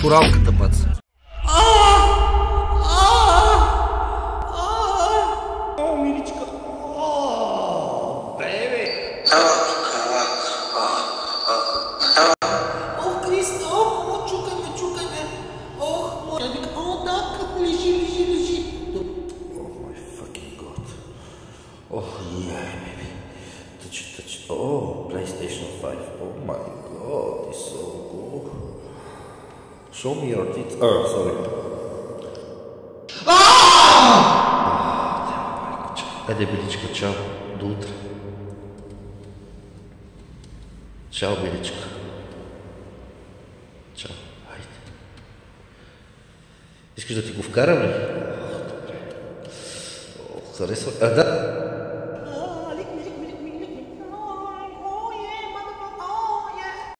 Коралката, бац. Миличка. Бебе. Христо, чукай ме. Моя вика, да, лежи. Oh my fucking god. Oh yeah, baby. Touch it. Oh, PlayStation 5. Oh my god, it's so cool. Show me your teeth. Oh, sorry. Айде, Беличка, чао. До утре. Чао, Беличка. Чао. Хайде. Искаш да ти го вкарам ли? Добре. Харесва. Да.